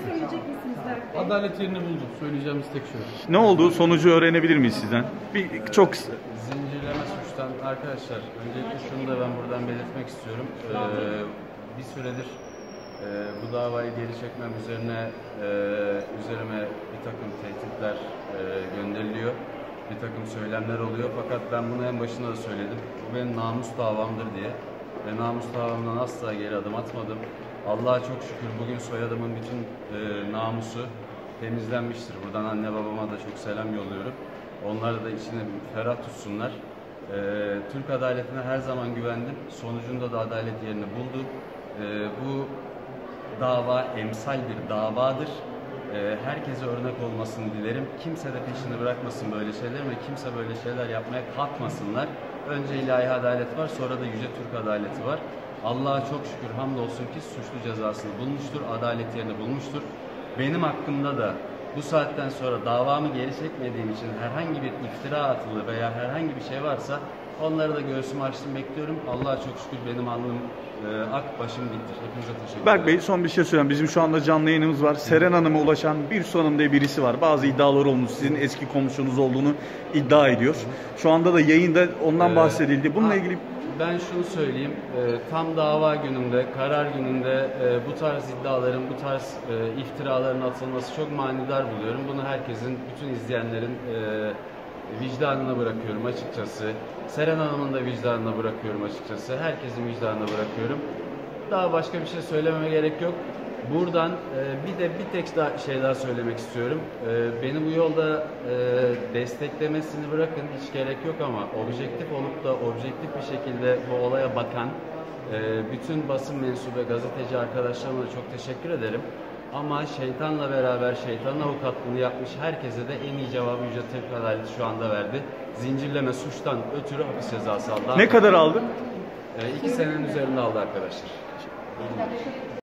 söyleyecek misiniz Berk Bey? Adalet yerini buldu. Söyleyeceğimiz tek şey. Ne oldu? Sonucu öğrenebilir miyiz sizden? Çok kısa. Zincirleme suçtan arkadaşlar, öncelikle şunu da ben buradan belirtmek istiyorum. Bir süredir bu davayı geri çekmem üzerime bir takım tehditler gönderiliyor. Bir takım söylemler oluyor. Fakat ben bunu en başında da söyledim. Bu benim namus davamdır diye. Ve namus davamdan asla geri adım atmadım. Allah'a çok şükür bugün soyadımın bütün namusu temizlenmiştir. Buradan anne babama da çok selam yolluyorum. Onlar da içini ferah tutsunlar. Türk adaletine her zaman güvendim. Sonucunda da adalet yerini buldu. Bu dava emsal bir davadır. Herkese örnek olmasını dilerim. Kimse de peşini bırakmasın böyle şeyler ve kimse böyle şeyler yapmaya kalkmasınlar. Önce ilahi adalet var, sonra da yüce Türk adaleti var. Allah'a çok şükür hamdolsun ki suçlu cezasını bulmuştur, adalet yerini bulmuştur. Benim hakkımda da bu saatten sonra davamı geri çekmediğim için herhangi bir iftira atılı veya herhangi bir şey varsa onları da göğsümü açtım bekliyorum. Allah'a çok şükür benim alnım ak, başım diktir. Hepinize teşekkür ederim. Berk Bey, son bir şey söyleyeyim. Bizim şu anda canlı yayınımız var. Seren Hanım'a ulaşan Birsu Hanım diye birisi var. Bazı iddialar olmuş. Sizin eski komşunuz olduğunu iddia ediyor. Şu anda da yayında ondan bahsedildi. Bununla ilgili... Ben şunu söyleyeyim, tam dava gününde, karar gününde bu tarz iddiaların, bu tarz iftiraların atılması çok manidar buluyorum. Bunu herkesin, bütün izleyenlerin vicdanına bırakıyorum açıkçası. Seren Hanım'ın da vicdanına bırakıyorum açıkçası. Herkesin vicdanına bırakıyorum. Daha başka bir şey söylememe gerek yok. Buradan bir tek şey daha söylemek istiyorum. Beni bu yolda desteklemesini bırakın, hiç gerek yok ama objektif olup da objektif bir şekilde bu olaya bakan bütün basın mensubu ve gazeteci arkadaşlarıma da çok teşekkür ederim. Ama şeytanla beraber şeytanın avukatlığını yapmış herkese de en iyi cevabı Yüce Türk Adaleti şu anda verdi. Zincirleme suçtan ötürü hapis cezası aldı. Ne kadar aldı? 2 senenin üzerinde aldı arkadaşlar.